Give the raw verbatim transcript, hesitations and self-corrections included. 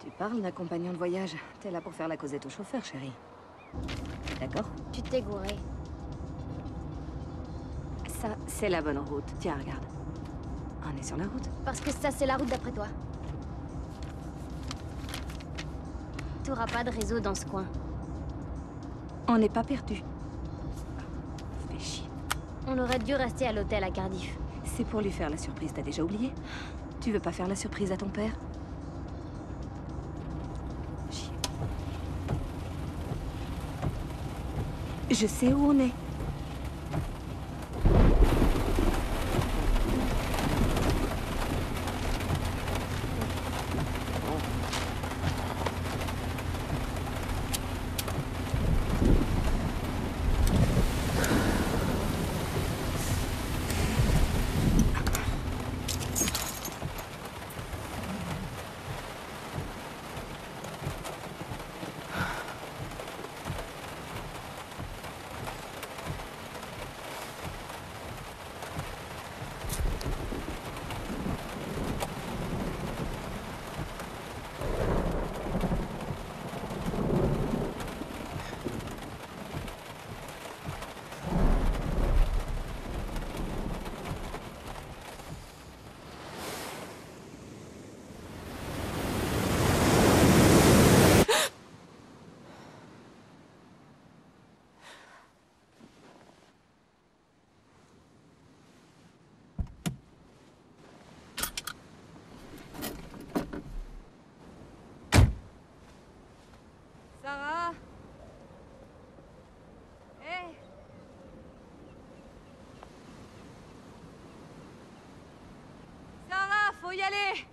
Tu parles d'un compagnon de voyage. T'es là pour faire la causette au chauffeur, chérie. D'accord? Tu t'es gouré. Ça, c'est la bonne route. Tiens, regarde. On est sur la route. Parce que ça, c'est la route d'après toi. T'auras pas de réseau dans ce coin. On n'est pas perdu. Fais chier. On aurait dû rester à l'hôtel à Cardiff. C'est pour lui faire la surprise, t'as déjà oublié? Tu veux pas faire la surprise à ton père? Chier. Je sais où on est. Sarah? Hé! Sarah, faut y aller!